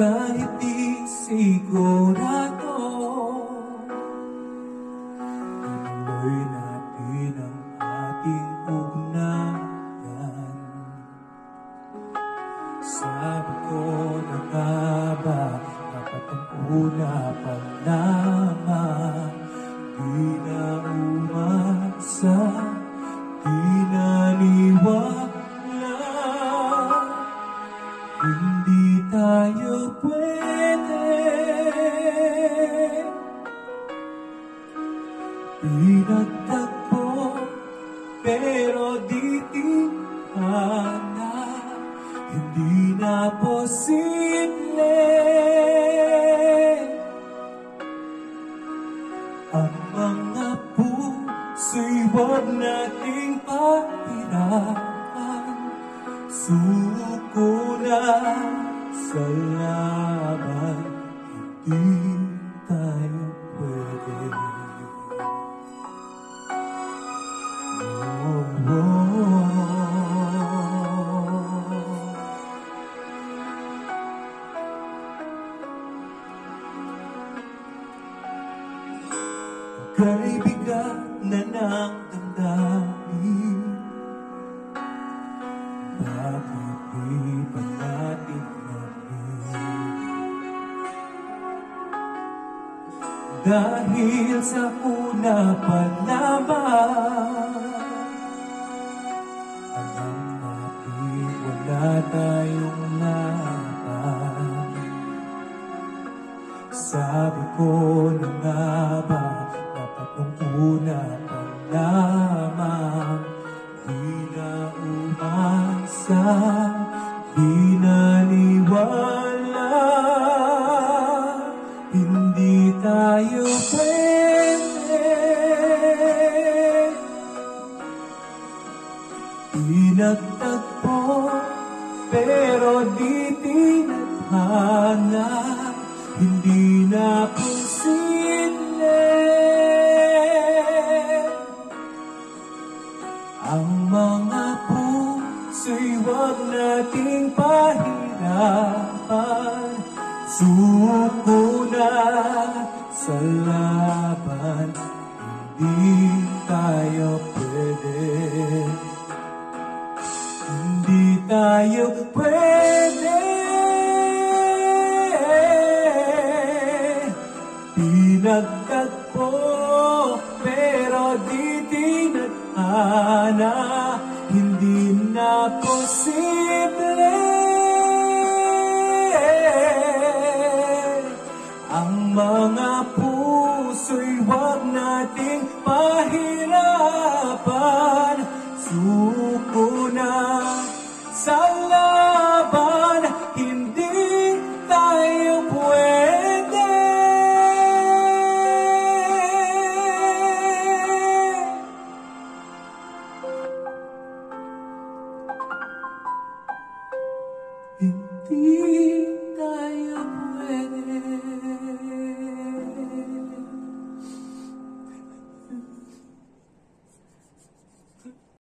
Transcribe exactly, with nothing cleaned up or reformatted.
kahit di sigurado. Tuloy natin ang ating ugnayan. Sabi ko na nga ba, dapat ang una pa lamang. Di na umasa, di naniwala. Hindi tayo pwede. Pinagtagpo, pero di tingala. Hindi na posible. Ang mga puso'y huwag nating pahirapan. Suko na sa laban, hindi tayo pwede. Oh, oh. Kay bigat na ng damdamin, bakit di pa natin namin? Dahil sa una pa lamang, alam natin wala tayong laban. Sabi ko na nga ba, nung una pa lamang, di na umasa, di naniwala. Hindi tayo pwede. Pinagtagpo, pero di tinadhana. Hindi na posible. Ang mga puso'y huwag nating pahirapan. Suko na sa laban, hindi tayo pwede. Hindi tayo pwede. Pinagtagpo, pero di tinadhana. Hindi na posible. Ang mga puso'y huwag nating pahirapan. Suko na sa laban, hindi tayo pwede. Hindi